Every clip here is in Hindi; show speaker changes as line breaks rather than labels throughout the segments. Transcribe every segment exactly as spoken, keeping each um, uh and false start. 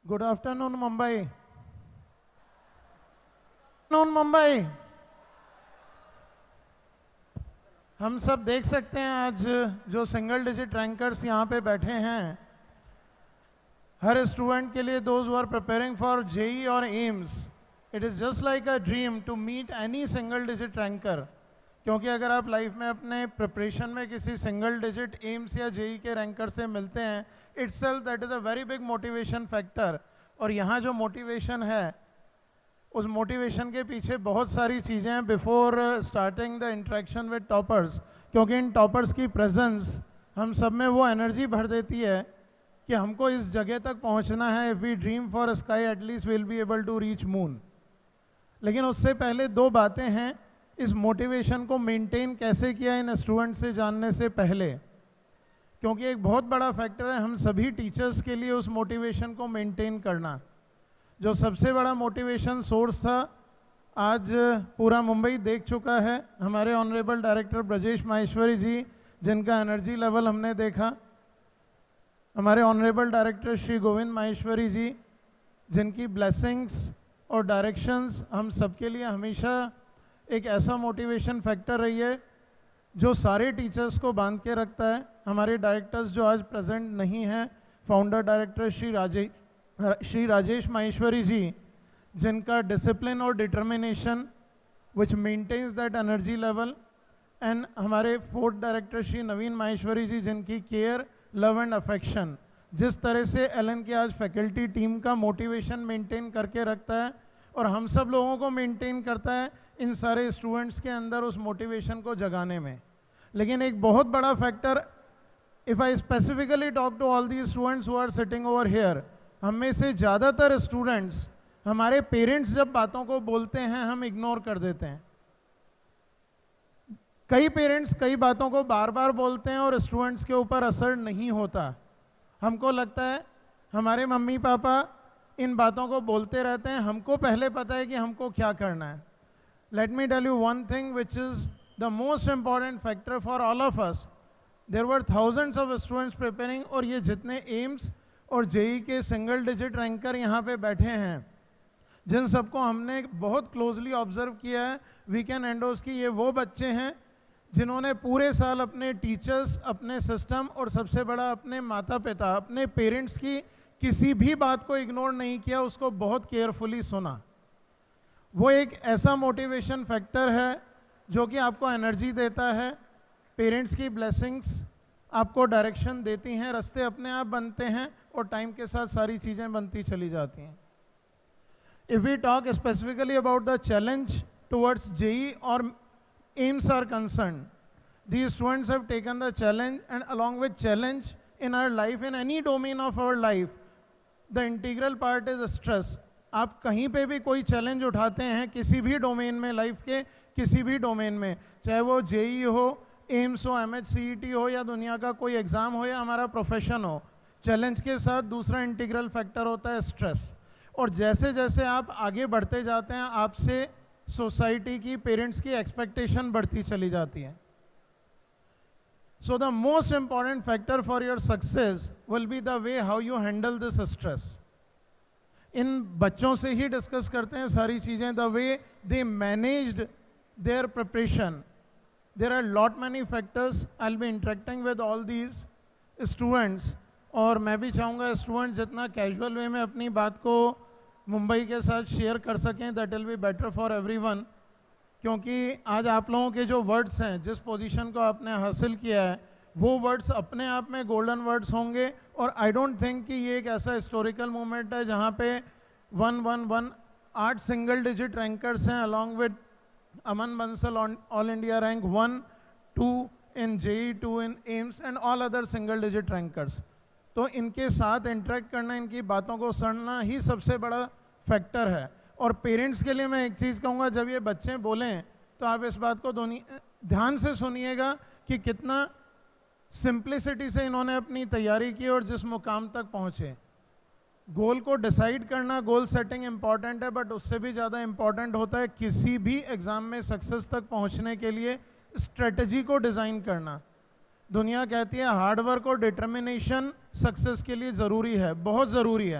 Good afternoon Mumbai. Noon Mumbai. हम सब देख सकते हैं आज जो सिंगल डिजिट रैंकर्स यहाँ पे बैठे हैं, हर स्टूडेंट के लिए those who are preparing for JEE और AIIMS, it is just like a dream to meet any single digit ranker. क्योंकि अगर आप लाइफ में अपने प्रिपरेशन में किसी सिंगल डिजिट एम्स या जेई के रैंकर से मिलते हैं, itself that is a very big motivation factor. और यहाँ जो मोटिवेशन है, उस मोटिवेशन के पीछे बहुत सारी चीज़ें हैं before starting the interaction with toppers. क्योंकि इन टॉपर्स की प्रेजेंस हम सब में वो एनर्जी भर देती है कि हमको इस जगह तक पहुंचना है। If we dream for sky at least will be able to reach moon. लेकिन उससे पहले दो बातें हैं, इस मोटिवेशन को मेंटेन कैसे किया इन स्टूडेंट से जानने से पहले। क्योंकि एक बहुत बड़ा फैक्टर है हम सभी टीचर्स के लिए उस मोटिवेशन को मेंटेन करना। जो सबसे बड़ा मोटिवेशन सोर्स था, आज पूरा मुंबई देख चुका है, हमारे ऑनरेबल डायरेक्टर ब्रजेश माहेश्वरी जी, जिनका एनर्जी लेवल हमने देखा, हमारे ऑनरेबल डायरेक्टर श्री गोविंद माहेश्वरी जी, जिनकी ब्लेसिंग्स और डायरेक्शंस हम सबके लिए हमेशा एक ऐसा मोटिवेशन फैक्टर रही है जो सारे टीचर्स को बांध के रखता है। हमारे डायरेक्टर्स जो आज प्रेजेंट नहीं हैं, फाउंडर डायरेक्टर श्री राजे श्री राजेश माहेश्वरी जी, जिनका डिसिप्लिन और determination which maintains that energy level, and हमारे फोर्थ डायरेक्टर श्री नवीन माहेश्वरी जी, जिनकी केयर, लव एंड अफेक्शन जिस तरह से एलन की आज फैकल्टी टीम का मोटिवेशन मेंटेन करके रखता है और हम सब लोगों को मेंटेन करता है इन सारे स्टूडेंट्स के अंदर उस मोटिवेशन को जगाने में। लेकिन एक बहुत बड़ा factor, if I specifically talk to all the students who are sitting over here, हम में से ज़्यादातर स्टूडेंट्स, हमारे पेरेंट्स जब बातों को बोलते हैं हम इग्नोर कर देते हैं। कई पेरेंट्स कई बातों को बार बार बोलते हैं और स्टूडेंट्स के ऊपर असर नहीं होता। हमको लगता है हमारे मम्मी पापा इन बातों को बोलते रहते हैं, हमको पहले पता है कि हमको क्या करना है। Let me tell you one thing which is the most important factor for all of us. There were thousands of students preparing, और ये जितने एम्स और जेई के सिंगल डिजिट रैंकर यहाँ पे बैठे हैं, जिन सबको हमने बहुत क्लोजली ऑब्जर्व किया है वीकेंड एंडोज की, ये वो बच्चे हैं जिन्होंने पूरे साल अपने टीचर्स, अपने सिस्टम और सबसे बड़ा अपने माता पिता, अपने पेरेंट्स की किसी भी बात को इग्नोर नहीं किया, उसको बहुत केयरफुली सुना। वो एक ऐसा मोटिवेशन फैक्टर है जो कि आपको एनर्जी देता है। पेरेंट्स की ब्लेसिंग्स आपको डायरेक्शन देती हैं, रास्ते अपने आप बनते हैं और टाइम के साथ सारी चीज़ें बनती चली जाती हैं। If we talk specifically about the challenge towards JEE और AIIMS are concern, these students have taken the challenge, and along with challenge in our life, in any domain of our life, the integral part is stress. आप कहीं पे भी कोई चैलेंज उठाते हैं किसी भी डोमेन में, लाइफ के किसी भी डोमेन में, चाहे वो जेई हो, एम्स हो, M H C E T हो, या दुनिया का कोई एग्ज़ाम हो, या हमारा प्रोफेशन हो, चैलेंज के साथ दूसरा इंटीग्रल फैक्टर होता है स्ट्रेस। और जैसे जैसे आप आगे बढ़ते जाते हैं, आपसे सोसाइटी की, पेरेंट्स की एक्सपेक्टेशन बढ़ती चली जाती है। So the most important factor for your success will be the way how you handle this stress. इन बच्चों से ही डिस्कस करते हैं सारी चीज़ें, the way they managed their preparation. There are lot many factors. I will be interacting with all these students, और मैं भी चाहूँगा स्टूडेंट्स जितना कैजुअल वे में अपनी बात को मुंबई के साथ शेयर कर सकें, that will be better for everyone. क्योंकि आज आप लोगों के जो वर्ड्स हैं, जिस पोजीशन को आपने हासिल किया है, वो वर्ड्स अपने आप में गोल्डन वर्ड्स होंगे। और आई डोंट थिंक कि ये एक ऐसा हिस्टोरिकल मूवमेंट है जहाँ पे वन वन वन आठ सिंगल डिजिट रैंकर्स हैं, along with Aman Bansal all India rank one, two in JEE, two in AIIMS, and all other single digit rankers. तो इनके साथ इंटरेक्ट करना, इनकी बातों को सुनना ही सबसे बड़ा फैक्टर है। और पेरेंट्स के लिए मैं एक चीज़ कहूँगा, जब ये बच्चे बोलें तो आप इस बात को ध्यान से सुनिएगा कि कितना सिंप्लिसिटी से इन्होंने अपनी तैयारी की और जिस मुकाम तक पहुँचे। गोल को डिसाइड करना, गोल सेटिंग इम्पॉर्टेंट है, बट उससे भी ज़्यादा इम्पॉर्टेंट होता है किसी भी एग्ज़ाम में सक्सेस तक पहुँचने के लिए स्ट्रेटजी को डिज़ाइन करना। दुनिया कहती है हार्ड वर्क और डिटर्मिनेशन सक्सेस के लिए ज़रूरी है, बहुत ज़रूरी है।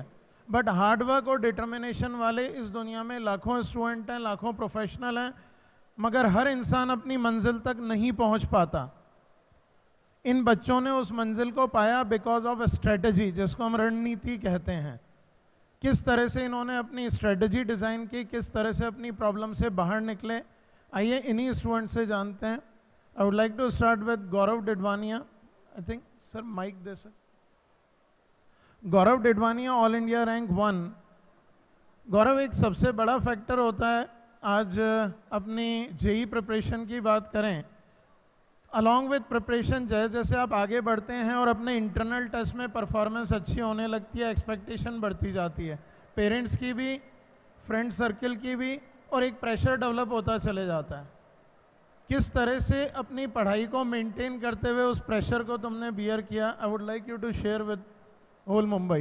बट हार्ड वर्क और डिटर्मिनेशन वाले इस दुनिया में लाखों स्टूडेंट हैं, लाखों प्रोफेशनल हैं, मगर हर इंसान अपनी मंजिल तक नहीं पहुंच पाता। इन बच्चों ने उस मंजिल को पाया बिकॉज ऑफ स्ट्रेटजी, जिसको हम रणनीति कहते हैं। किस तरह से इन्होंने अपनी स्ट्रेटजी डिज़ाइन की, किस तरह से अपनी प्रॉब्लम से बाहर निकले, आइए इन्हीं स्टूडेंट से जानते हैं। I would like to start with Gaurav Didwania. I think sir mic दे sir. Gaurav Didwania, all India rank one. Gaurav, एक सबसे बड़ा फैक्टर होता है, आज अपनी जेई प्रिपरेशन की बात करें, अलॉन्ग विद प्रिपरेशन जैसे जैसे आप आगे बढ़ते हैं और अपने इंटरनल टेस्ट में परफॉर्मेंस अच्छी होने लगती है, एक्सपेक्टेशन बढ़ती जाती है, पेरेंट्स की भी, फ्रेंड सर्कल की भी, और एक प्रेशर डेवलप होता चले जाता है। किस तरह से अपनी पढ़ाई को मेंटेन करते हुए उस प्रेशर को तुमने बियर किया? I would like you to share with whole Mumbai.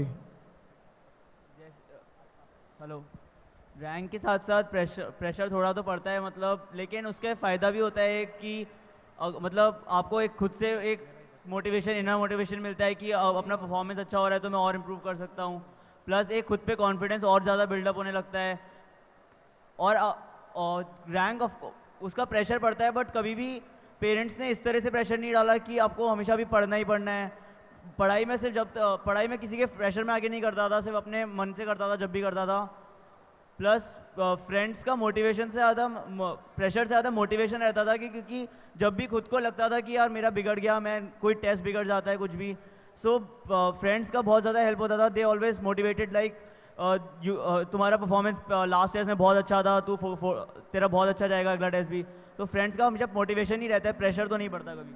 Hello, rank के साथ साथ प्रेशर प्रेशर थोड़ा तो पड़ता है, मतलब, लेकिन उसके फ़ायदा भी होता है कि अ, मतलब आपको एक खुद से एक मोटिवेशन, इनर मोटिवेशन मिलता है कि अब अपना परफॉर्मेंस अच्छा हो रहा है तो मैं और इम्प्रूव कर सकता हूँ। प्लस एक खुद पे कॉन्फिडेंस और ज़्यादा बिल्डअप होने लगता है। और, और रैंक ऑफ उसका प्रेशर पड़ता है, बट कभी भी पेरेंट्स ने इस तरह से प्रेशर नहीं डाला कि आपको हमेशा भी पढ़ना ही पढ़ना है। पढ़ाई में सिर्फ जब पढ़ाई में किसी के प्रेशर में आगे नहीं करता था, सिर्फ अपने मन से करता था जब भी करता था। प्लस फ्रेंड्स का मोटिवेशन से ज़्यादा, प्रेशर से ज़्यादा मोटिवेशन रहता था कि क्योंकि जब भी खुद को लगता था कि यार मेरा बिगड़ गया, मैं कोई टेस्ट बिगड़ जाता है कुछ भी, सो फ्रेंड्स का बहुत ज़्यादा हेल्प होता था। दे ऑलवेज मोटिवेटेड लाइक तुम्हारा परफॉर्मेंस लास्ट टेस्ट में बहुत अच्छा था, तू तेरा बहुत अच्छा जाएगा अगला टेस्ट भी। तो फ्रेंड्स का हमेशा मोटिवेशन ही रहता है, प्रेशर तो नहीं पड़ता कभी।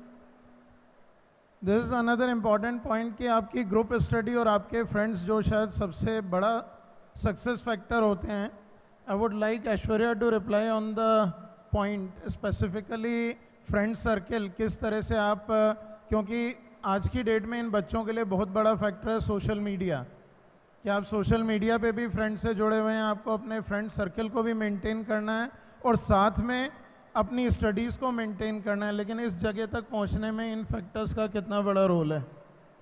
This is another important point कि आपकी ग्रुप स्टडी और आपके फ्रेंड्स जो शायद सबसे बड़ा सक्सेस फैक्टर होते हैं। I would like Aishwarya to reply on the point specifically friend circle, किस तरह से आप, क्योंकि आज की डेट में इन बच्चों के लिए बहुत बड़ा फैक्टर है सोशल मीडिया, कि आप सोशल मीडिया पे भी फ्रेंड से जुड़े हुए हैं, आपको अपने फ्रेंड सर्कल को भी मेंटेन करना है और साथ में अपनी स्टडीज़ को मेंटेन करना है, लेकिन इस जगह तक पहुंचने में इन फैक्टर्स का कितना बड़ा रोल है?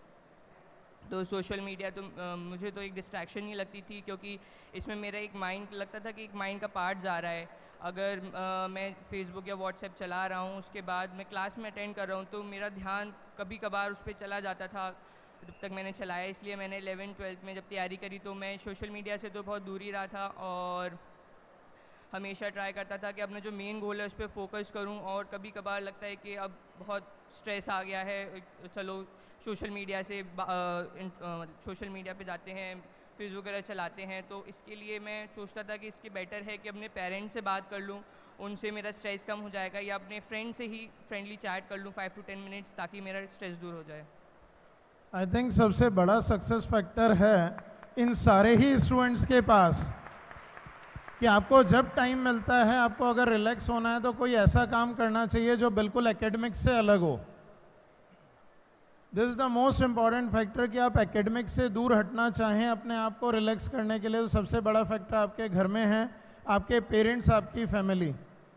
तो सोशल मीडिया तो आ, मुझे तो एक डिस्ट्रैक्शन नहीं लगती थी, क्योंकि इसमें मेरा एक माइंड लगता था कि एक माइंड का पार्ट जा रहा है। अगर आ, मैं फेसबुक या व्हाट्सएप चला रहा हूँ, उसके बाद मैं क्लास में अटेंड कर रहा हूँ, तो मेरा ध्यान कभी कभार उस पर चला जाता था जब तक मैंने चलाया। इसलिए मैंने इलेवन ट्वेल्थ में जब तैयारी करी तो मैं सोशल मीडिया से तो बहुत दूर ही रहा था, और हमेशा ट्राई करता था कि अपना जो मेन गोल है उस पर फोकस करूं। और कभी कभार लगता है कि अब बहुत स्ट्रेस आ गया है, चलो सोशल मीडिया से सोशल मीडिया पे जाते हैं, फेसबुक वगैरह चलाते हैं। तो इसके लिए मैं सोचता था कि इसके बेटर है कि अपने पेरेंट्स से बात कर लूँ, उनसे मेरा स्ट्रेस कम हो जाएगा, या अपने फ्रेंड से ही फ्रेंडली चैट कर लूँ फाइव टू टेन मिनट्स, ताकि मेरा स्ट्रेस दूर हो जाए।
आई थिंक सबसे बड़ा सक्सेस फैक्टर है इन सारे ही स्टूडेंट्स के पास कि आपको जब टाइम मिलता है, आपको अगर रिलैक्स होना है तो कोई ऐसा काम करना चाहिए जो बिल्कुल एकेडमिक्स से अलग हो। This is the most important factor कि आप एकेडमिक्स से दूर हटना चाहें अपने आप को रिलैक्स करने के लिए, तो सबसे बड़ा फैक्टर आपके घर में है, आपके पेरेंट्स, आपकी फैमिली।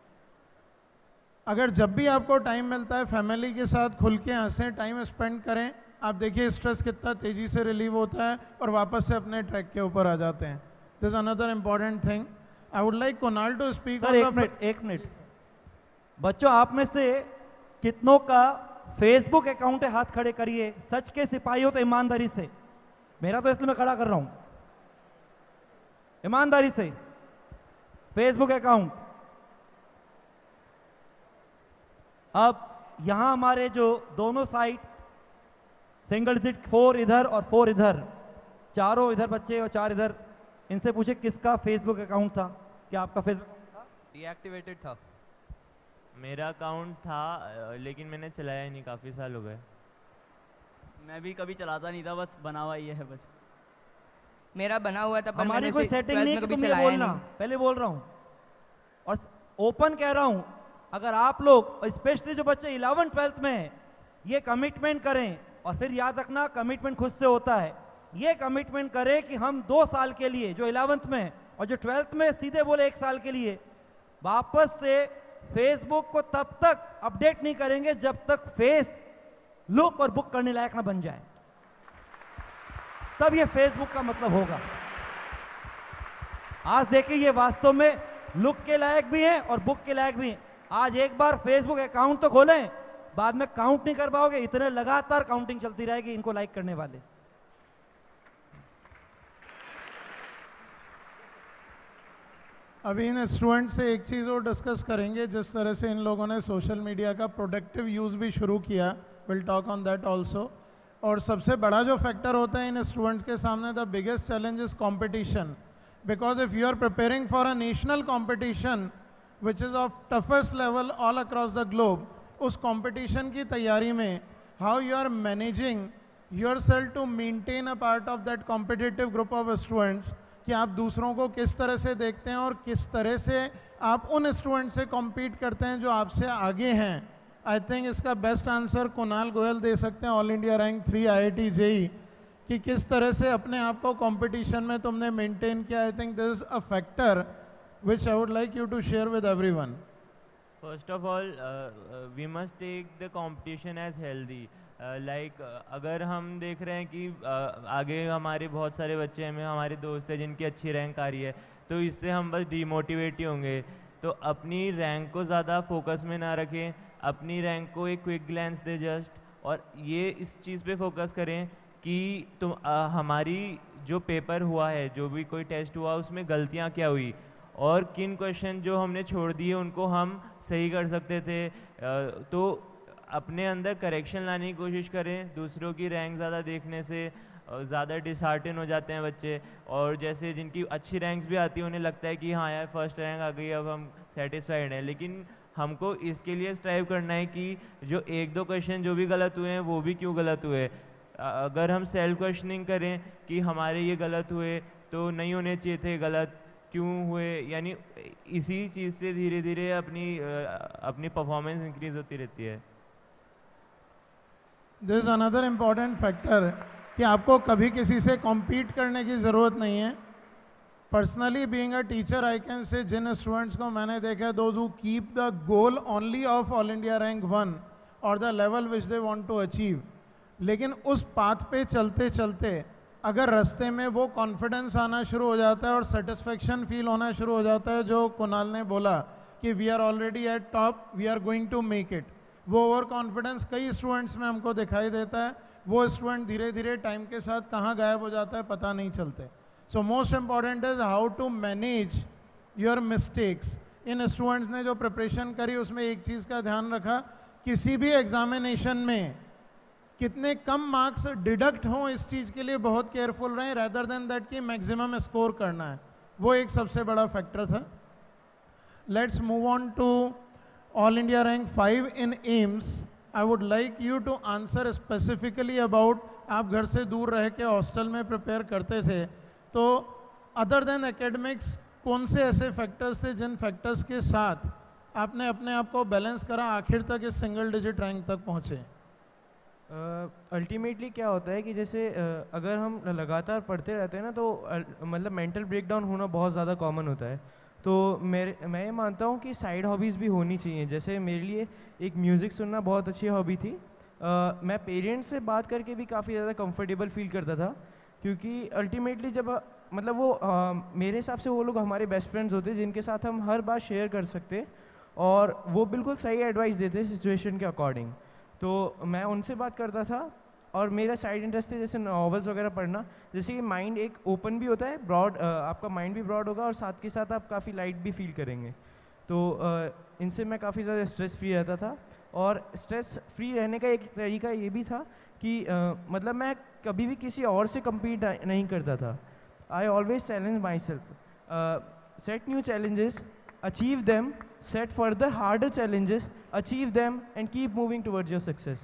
अगर जब भी आपको टाइम मिलता है फैमिली के साथ खुल के हंसें, टाइम स्पेंड करें, आप देखिए स्ट्रेस कितना तेज़ी से रिलीव होता है और वापस से अपने ट्रैक के ऊपर आ जाते हैं। This is another important thing. I would like Kunal to speak.
Sir एक मिनट एक मिनट बच्चों, आप में से कितनों का फेसबुक अकाउंट है? हाथ खड़े करिए। सच के सिपाही हो तो ईमानदारी से, मेरा तो इसलिए मैं खड़ा कर रहा हूं, ईमानदारी से फेसबुक अकाउंट। अब यहां हमारे जो दोनों साइड सिंगल डिजिट, फोर इधर और फोर इधर, चारों इधर बच्चे और चार इधर, इनसे पूछे किसका फेसबुक अकाउंट था? क्या आपका फेसबुक अकाउंट था?
डीएक्टिवेटेड था। मेरा अकाउंट था, लेकिन मैंने चलाया ही नहीं, काफ़ी साल हो गए।
मैं भी कभी चलाता नहीं था, बस बना हुआ ही है बस।
मेरा बना हुआ था, पर
हमारी
मैंने
कोई
उसे
सेटिंग
ट्वेल्थ
नहीं
में
कि
कभी
तुम ये
चलाया
बोलना,
नहीं।
पहले बोल रहा हूं और ओपन कह रहा हूं, अगर आप लोग स्पेशली जो बच्चे इलेवन ट्वेल्थ में हैं, ये कमिटमेंट करें, और फिर याद रखना कमिटमेंट खुद से होता है, ये कमिटमेंट करें कि हम दो साल के लिए, जो इलेवेंथ में और जो ट्वेल्थ में सीधे बोले एक साल के लिए, वापस से फेसबुक को तब तक अपडेट नहीं करेंगे जब तक फेस लुक और बुक करने लायक ना बन जाए, तब ये फेसबुक का मतलब होगा। आज देखिए ये वास्तव में लुक के लायक भी हैं और बुक के लायक भी हैं। आज एक बार फेसबुक अकाउंट तो खोलें, बाद में काउंट नहीं कर पाओगे, इतने लगातार काउंटिंग चलती रहेगी इनको लाइक करने वाले।
अभी इन स्टूडेंट से एक चीज़ और डिस्कस करेंगे, जिस तरह से इन लोगों ने सोशल मीडिया का प्रोडक्टिव यूज़ भी शुरू किया, will talk on that also. और सबसे बड़ा जो फैक्टर होता है इन स्टूडेंट्स के सामने, the biggest challenge is competition, because if you are preparing for a national competition which is of toughest level all across the globe, उस कॉम्पिटिशन की तैयारी में how you are managing your self to maintain a part of that competitive group of students, कि आप दूसरों को किस तरह से देखते हैं और किस तरह से आप उन स्टूडेंट से कॉम्पीट करते हैं जो आपसे आगे हैं। आई थिंक इसका बेस्ट आंसर कुणाल गोयल दे सकते हैं, all India rank three I I T JEE, कि किस तरह से अपने आप को कंपटीशन में तुमने मेंटेन किया। I think this is a factor which I would like you to share with everyone.
First of all we must take the competition as healthy. Like अगर हम देख रहे हैं कि uh, आगे हमारे बहुत सारे बच्चे हैं, हमारे दोस्त हैं जिनकी अच्छी रैंक आ रही है, तो इससे हम बस डीमोटिवेट ही होंगे। तो अपनी रैंक को ज़्यादा फोकस में ना रखें, अपनी रैंक को एक क्विक ग्लैंस दे जस्ट, और ये इस चीज़ पे फोकस करें कि तुम आ, हमारी जो पेपर हुआ है, जो भी कोई टेस्ट हुआ, उसमें गलतियाँ क्या हुई और किन क्वेश्चन जो हमने छोड़ दिए उनको हम सही कर सकते थे। आ, तो अपने अंदर करेक्शन लाने की कोशिश करें। दूसरों की रैंक ज़्यादा देखने से ज़्यादा डिसहार्टन हो जाते हैं बच्चे, और जैसे जिनकी अच्छी रैंक्स भी आती है उन्हें लगता है कि हाँ यार फर्स्ट रैंक आ गई, अब हम सेटिस्फाइड हैं। लेकिन हमको इसके लिए स्ट्राइव करना है कि जो एक दो क्वेश्चन जो भी गलत हुए हैं वो भी क्यों गलत हुए। अगर हम सेल्फ क्वेश्चनिंग करें कि हमारे ये गलत हुए तो नहीं होने चाहिए थे, गलत क्यों हुए, यानी इसी चीज़ से धीरे धीरे अपनी अपनी परफॉर्मेंस इंक्रीज होती रहती है।
दिस अनदर इम्पॉर्टेंट फैक्टर कि आपको कभी किसी से कॉम्पीट करने की ज़रूरत नहीं है। Personally being a teacher I can say, जिन स्टूडेंट्स को मैंने देखा है, those who keep the goal only of all India rank one और the level which they want to achieve, लेकिन उस पाथ पे चलते चलते अगर रास्ते में वो कॉन्फिडेंस आना शुरू हो जाता है और सेटिस्फेक्शन फील होना शुरू हो जाता है, जो कुणाल ने बोला कि we are already at top, we are going to make it, वो ओवर कॉन्फिडेंस कई स्टूडेंट्स में हमको दिखाई देता है। वो स्टूडेंट धीरे धीरे टाइम के साथ कहाँ गायब हो जाता है पता नहीं चलते। So most important is how to manage your mistakes. इन स्टूडेंट्स ने जो प्रिपरेशन करी उसमें एक चीज़ का ध्यान रखा, किसी भी एग्जामिनेशन में कितने कम मार्क्स डिडक्ट हों इस चीज़ के लिए बहुत केयरफुल रहें, रैदर देन दैट कि मैक्सिमम स्कोर करना है, वो एक सबसे बड़ा फैक्टर था। Let's move on to all India rank five in AIIMS. I would like you to answer specifically about, आप घर से दूर रह के हॉस्टल में प्रिपेयर करते थे, तो अदर देन एकेडमिक्स कौन से ऐसे फैक्टर्स थे जिन फैक्टर्स के साथ आपने अपने आप को बैलेंस करा, आखिर तक इस सिंगल डिजिट रैंक तक पहुँचे?
अल्टीमेटली uh, क्या होता है कि जैसे uh, अगर हम लगातार पढ़ते रहते हैं ना, तो uh, मतलब मेंटल ब्रेकडाउन होना बहुत ज़्यादा कॉमन होता है। तो मेरे मैं ये मानता हूँ कि साइड हॉबीज़ भी होनी चाहिए। जैसे मेरे लिए एक म्यूज़िक सुनना बहुत अच्छी हॉबी थी। uh, मैं पेरेंट्स से बात करके भी काफ़ी ज़्यादा कंफर्टेबल फील करता था, क्योंकि अल्टीमेटली जब मतलब वो uh, मेरे हिसाब से वो लोग हमारे बेस्ट फ्रेंड्स होते जिनके साथ हम हर बात शेयर कर सकते, और वो बिल्कुल सही एडवाइस देते सिचुएशन के अकॉर्डिंग। तो मैं उनसे बात करता था, और मेरा साइड इंटरेस्ट है जैसे नॉवेल्स वगैरह पढ़ना, जैसे कि माइंड एक ओपन भी होता है, ब्रॉड, आपका माइंड भी ब्रॉड होगा और साथ के साथ आप काफ़ी लाइट भी फील करेंगे। तो इनसे मैं काफ़ी ज़्यादा स्ट्रेस फ्री रहता था, और स्ट्रेस फ्री रहने का एक तरीका ये भी था कि uh, मतलब मैं कभी भी किसी और से कम्पीट नहीं करता था। I always challenge my self, set new challenges, achieve them, set further harder challenges, achieve them, and keep moving towards your success.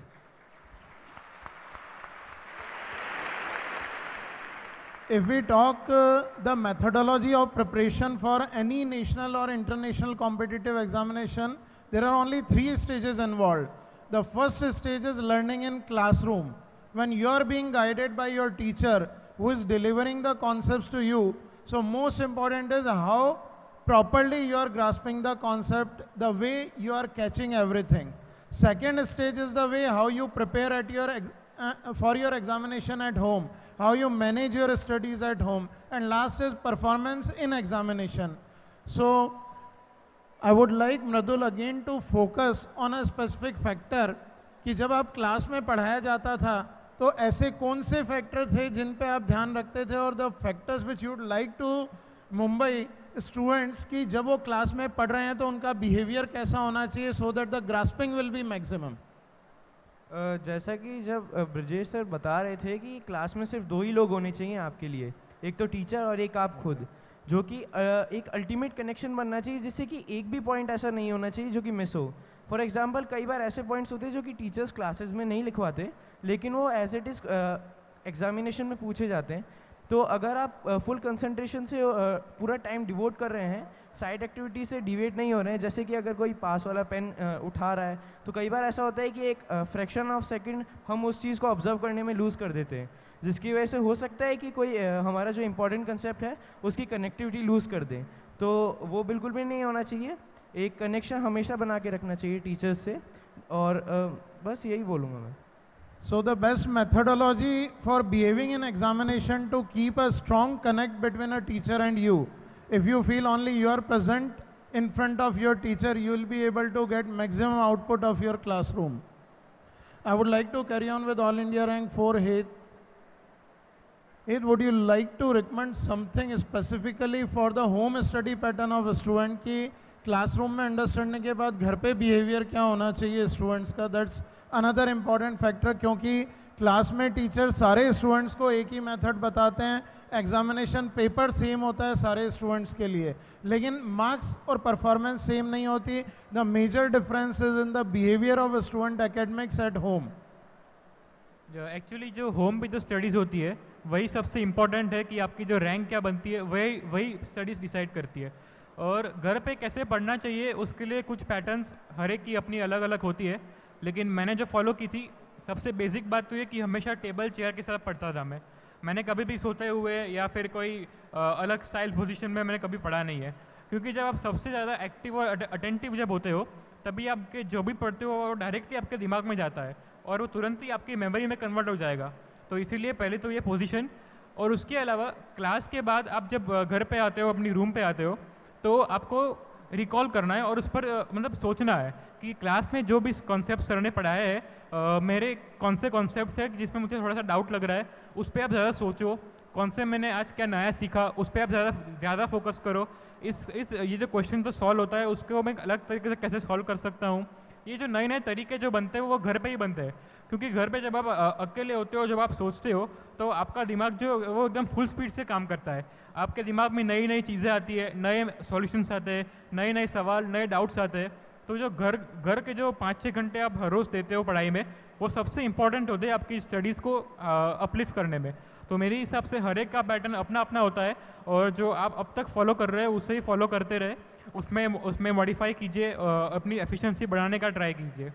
If we talk uh, the methodology of preparation for any national or international competitive examination, there are only three stages involved. The first stage is learning in classroom, when you are being guided by your teacher who is delivering the concepts to you. So most important is how properly you are grasping the concept, the way you are catching everything. Second stage is the way how you prepare at your ex uh, for your examination at home, how you manage your studies at home, and last is performance in examination. So I would like Mradul again to focus on a specific factor कि जब आप क्लास में पढ़ाया जाता था तो ऐसे कौन से फैक्टर थे जिन पे आप ध्यान रखते थे, और the factors which you'd like to Mumbai students की जब वो क्लास में पढ़ रहे हैं तो उनका बिहेवियर कैसा होना चाहिए so that the grasping will be maximum.
जैसा कि जब अ, ब्रजेश सर बता रहे थे कि क्लास में सिर्फ दो ही लोग होने चाहिए आपके लिए, एक तो टीचर और एक आप खुद, जो कि अ, एक अल्टीमेट कनेक्शन बनना चाहिए जिससे कि एक भी पॉइंट ऐसा नहीं होना चाहिए जो कि मिस हो। फॉर एग्जांपल कई बार ऐसे पॉइंट्स होते हैं जो कि टीचर्स क्लासेस में नहीं लिखवाते लेकिन वो एज इट इज़ एग्जामिनेशन में पूछे जाते हैं। तो अगर आप फुल कंसंट्रेशन से uh, पूरा टाइम डिवोट कर रहे हैं, साइड एक्टिविटी से डिवेट नहीं हो रहे हैं, जैसे कि अगर कोई पास वाला पेन uh, उठा रहा है तो कई बार ऐसा होता है कि एक फ्रैक्शन ऑफ सेकंड हम उस चीज़ को ऑब्जर्व करने में लूज़ कर देते हैं, जिसकी वजह से हो सकता है कि कोई uh, हमारा जो इंपॉर्टेंट कंसेप्ट है उसकी कनेक्टिविटी लूज़ कर दें। तो वो बिल्कुल भी नहीं होना चाहिए, एक कनेक्शन हमेशा बना के रखना चाहिए टीचर्स से, और uh, बस यही बोलूँगा मैं।
So the best methodology for behaving in examination to keep a strong connect between a teacher and you. If you feel only you are present in front of your teacher, you will be able to get maximum output of your classroom. I would like to carry on with All India Rank four. Heath, Heath, would you like to recommend something specifically for the home study pattern of a student की क्लासरूम में अंडरस्टैंडिंग के बाद घर पे बिहेवियर क्या होना चाहिए स्टूडेंट्स का? दैट्स अनदर इम्पॉर्टेंट फैक्टर, क्योंकि क्लास में टीचर सारे स्टूडेंट्स को एक ही मेथड बताते हैं, एग्जामिनेशन पेपर सेम होता है सारे स्टूडेंट्स के लिए, लेकिन मार्क्स और परफॉर्मेंस सेम नहीं होती। The major difference is in the behaviour of student academics at home.
Actually जो होम पे जो स्टडीज़ होती है वही सबसे इम्पॉर्टेंट है कि आपकी जो रैंक क्या बनती है वही वही स्टडीज़ डिसाइड करती है। और घर पे कैसे पढ़ना चाहिए उसके लिए कुछ पैटर्न्स हर एक की अपनी अलग अलग होती है, लेकिन मैंने जो फॉलो की थी सबसे बेसिक बात तो ये कि हमेशा टेबल चेयर के साथ पढ़ता था मैं। मैंने कभी भी सोते हुए या फिर कोई आ, अलग स्टाइल पोजीशन में मैंने कभी पढ़ा नहीं है, क्योंकि जब आप सबसे ज़्यादा एक्टिव और अटेंटिव जब होते हो तभी आपके जो भी पढ़ते हो वो डायरेक्टली आपके दिमाग में जाता है और वो तुरंत ही आपकी मेमोरी में कन्वर्ट हो जाएगा। तो इसीलिए पहले तो ये पोजीशन, और उसके अलावा क्लास के बाद आप जब घर पे आते हो, अपनी रूम पे आते हो, तो आपको रिकॉल करना है और उस पर मतलब सोचना है कि क्लास में जो भी कॉन्सेप्ट सर ने पढ़ाया है आ, मेरे कौन से कॉन्सेप्ट्स है जिसमें मुझे थोड़ा सा डाउट लग रहा है, उस पर आप ज़्यादा सोचो। कौन से मैंने आज क्या नया सीखा उस पर आप ज़्यादा ज़्यादा फोकस करो। इस इस ये जो क्वेश्चन तो सॉल्व होता है उसको मैं अलग तरीके से कैसे सॉल्व कर सकता हूँ। ये जो नए नए तरीके जो बनते हैं वो घर पे ही बनते हैं, क्योंकि घर पे जब आप अकेले होते हो, जब आप सोचते हो तो आपका दिमाग जो वो एकदम फुल स्पीड से काम करता है। आपके दिमाग में नई नई चीज़ें आती है, नए सॉल्यूशंस आते हैं, नए नए सवाल, नए डाउट्स आते हैं। तो जो घर घर के जो पाँच छः घंटे आप हर रोज़ देते हो पढ़ाई में, वो सबसे इंपॉर्टेंट होते हैं आपकी स्टडीज़ को अपलिफ्ट करने में। तो मेरे हिसाब से हर एक का पैटर्न अपना अपना होता है, और जो आप अब तक फॉलो कर रहे हो उसे ही फॉलो करते रहे, उसमें उसमें मॉडिफाई कीजिए, अपनी एफिशिएंसी बढ़ाने का ट्राई कीजिए।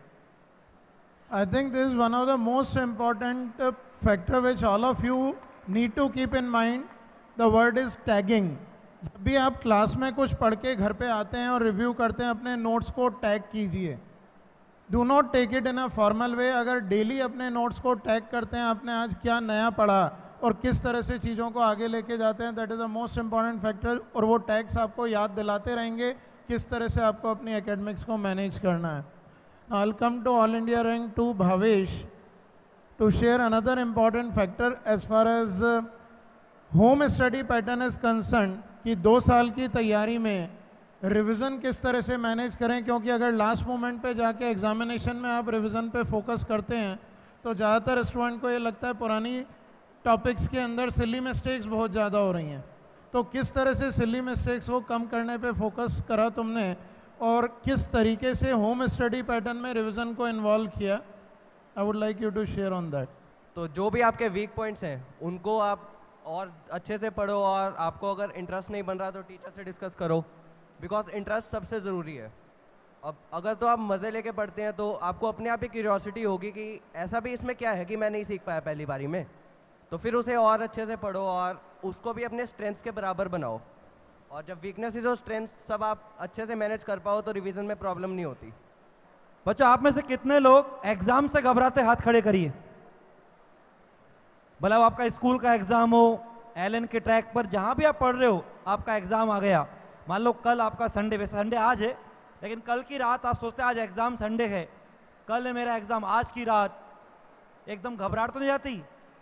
I think this is one of the most important uh, factor which all of you need to keep in mind. The word is tagging. जब भी आप क्लास में कुछ पढ़ के घर पे आते हैं और रिव्यू करते हैं, अपने नोट्स को टैग कीजिए। Do not take it in a formal way. अगर डेली अपने नोट्स को टैग करते हैं, आपने आज क्या नया पढ़ा और किस तरह से चीज़ों को आगे लेके जाते हैं, that is the most important factor. और वो टैग्स आपको याद दिलाते रहेंगे किस तरह से आपको अपनी एकेडमिक्स को मैनेज करना है। Now I'll come to All India Rank two Bhavesh to share another important factor as far as uh, home study pattern is concerned, कि दो साल की तैयारी में रिवीजन किस तरह से मैनेज करें, क्योंकि अगर लास्ट मोमेंट पे जाके एग्जामिनेशन में आप रिवीजन पे फोकस करते हैं तो ज़्यादातर स्टूडेंट को ये लगता है पुरानी टॉपिक्स के अंदर सिली मिस्टेक्स बहुत ज़्यादा हो रही हैं। तो किस तरह से सिली मिस्टेक्स को कम करने पे फोकस करा तुमने और किस तरीके से होम स्टडी पैटर्न में रिवीजन को इन्वॉल्व किया? I would like you to share on that.
तो जो भी आपके वीक पॉइंट्स हैं उनको आप और अच्छे से पढ़ो, और आपको अगर इंटरेस्ट नहीं बन रहा तो टीचर से डिस्कस करो, बिकॉज इंटरेस्ट सबसे ज़रूरी है। अब अगर तो आप मज़े लेके पढ़ते हैं तो आपको अपने आप ही क्यूरियोसिटी होगी कि ऐसा भी इसमें क्या है कि मैं नहीं सीख पाया पहली बारी में, तो फिर उसे और अच्छे से पढ़ो और उसको भी अपने स्ट्रेंथ्स के बराबर बनाओ। और जब वीकनेसेस और स्ट्रेंथ्स सब आप अच्छे से मैनेज कर पाओ तो रिवीजन में प्रॉब्लम नहीं होती।
बच्चों, आप में से कितने लोग एग्जाम से घबराते हाथ खड़े करिए। भला वो आपका स्कूल का एग्ज़ाम हो, एलन के ट्रैक पर जहाँ भी आप पढ़ रहे हो, आपका एग्ज़ाम आ गया, मान लो कल आपका संडे, वैसे संडे आज है लेकिन कल की रात आप सोचते हैं आज एग्ज़ाम संडे है, कल है मेरा एग्ज़ाम, आज की रात एकदम घबराहट तो नहीं जाती,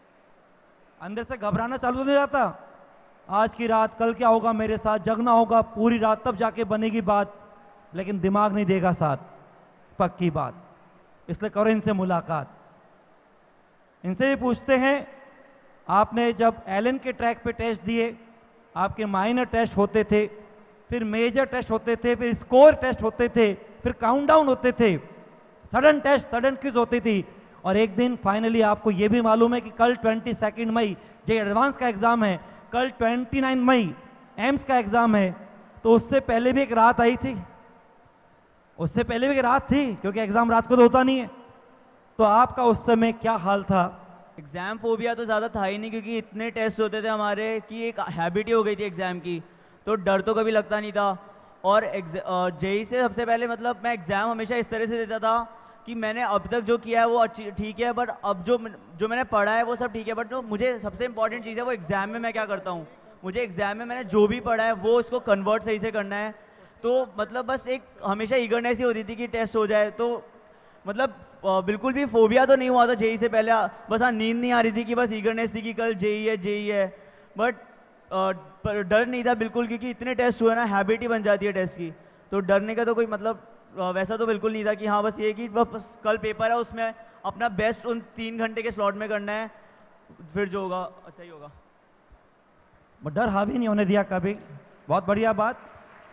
अंदर से घबराना चालू तो नहीं जाता, आज की रात कल क्या होगा मेरे साथ, जगना होगा पूरी रात तब जाके बनेगी बात, लेकिन दिमाग नहीं देगा साथ, पक्की बात। इसलिए करो इनसे मुलाकात, इनसे भी पूछते हैं आपने जब एलन के ट्रैक पे टेस्ट दिए, आपके माइनर टेस्ट होते थे, फिर मेजर टेस्ट होते थे, फिर स्कोर टेस्ट होते थे, फिर काउंटडाउन होते थे, सडन टेस्ट, सडन क्विज होती थी, और एक दिन फाइनली आपको ये भी मालूम है कि कल बाईस मई जो एडवांस का एग्जाम है, कल उनतीस मई एम्स का एग्जाम है, तो उससे पहले भी एक रात आई थी, उससे पहले भी एक रात थी, क्योंकि एग्जाम रात को तो होता नहीं है। तो आपका उस समय क्या हाल था?
एग्ज़ाम फोबिया तो ज़्यादा था ही नहीं, क्योंकि इतने टेस्ट होते थे हमारे कि एक हैबिट ही हो गई थी एग्ज़ाम की, तो डर तो कभी लगता नहीं था। और जेई से सबसे पहले मतलब मैं एग्ज़ाम हमेशा इस तरह से देता था कि मैंने अब तक जो किया है वो अच्छी ठीक है, बट अब जो जो मैंने पढ़ा है वो सब ठीक है, बट जो मुझे सबसे इंपॉर्टेंट चीज़ है वो एग्ज़ाम में मैं क्या करता हूँ, मुझे एग्ज़ाम में मैंने जो भी पढ़ा है वो इसको कन्वर्ट सही से करना है। तो मतलब बस एक हमेशा ईगरनेस ही होती थी कि टेस्ट हो जाए, तो मतलब बिल्कुल भी फोबिया तो नहीं हुआ था जेई से पहले, बस हाँ नींद नहीं आ रही थी कि बस ईगरनेस थी कि कल जेई है जेई है, बट पर डर नहीं था बिल्कुल, क्योंकि इतने टेस्ट हुए ना, हैबिट ही बन जाती है टेस्ट की, तो डरने का तो कोई मतलब वैसा तो बिल्कुल नहीं था कि हाँ बस ये कि बस कल पेपर है उसमें अपना बेस्ट उन तीन घंटे के स्लॉट में करना है, फिर जो होगा अच्छा ही होगा।
डर हावी नहीं होने दिया कभी, बहुत बढ़िया बात।